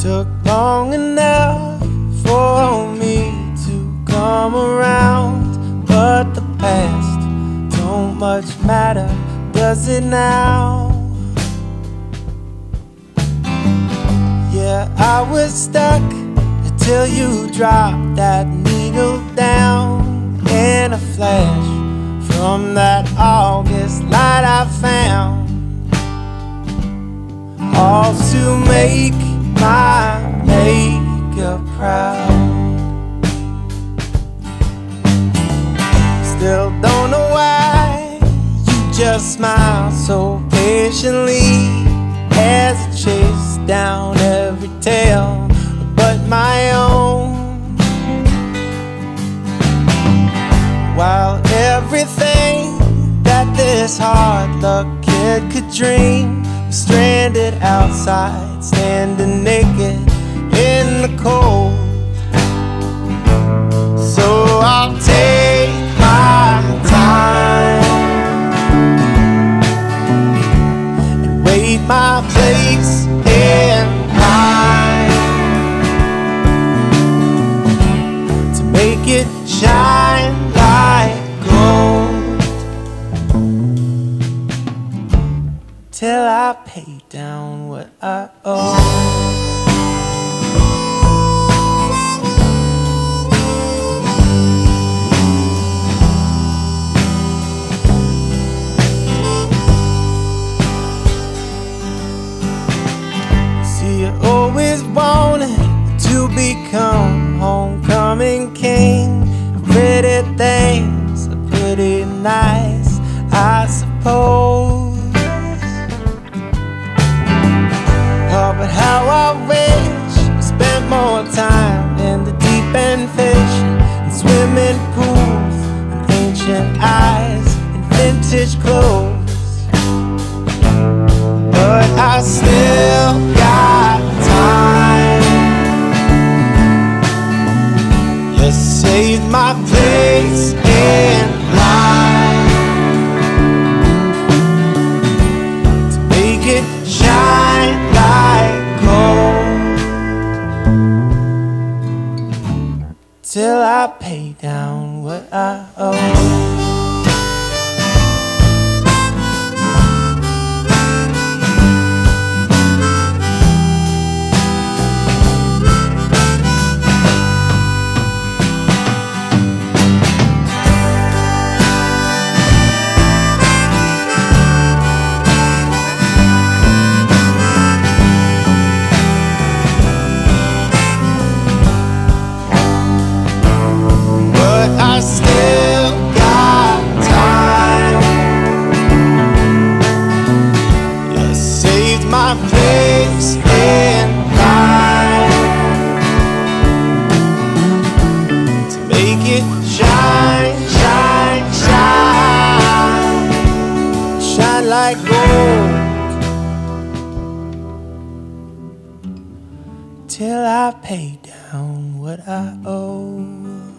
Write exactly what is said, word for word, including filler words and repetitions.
Took long enough for me to come around, but the past don't much matter, does it now? Yeah, I was stuck until you dropped that needle down. In a flash from that August light I found, all to make my maker proud. Still don't know why you just smile so patiently as I chase down every tale but my own, while everything that this hard luck kid could dream was stranded outside, standing naked in the cold. So I'll take my time and wait my place in line to make it shine like gold, till I pay down what I owe. You always wanted to become homecoming king. Pretty things are pretty nice, I suppose. Oh, but how I wish I spent more time in the deep end fishing, and swimming pools, and ancient eyes, and vintage clothes. But I still got time. You saved my place in line to make it shine like gold, till I pay down what I owe. I still got time. You saved my place in line to make it shine, shine, shine, shine like gold, till I pay down what I owe.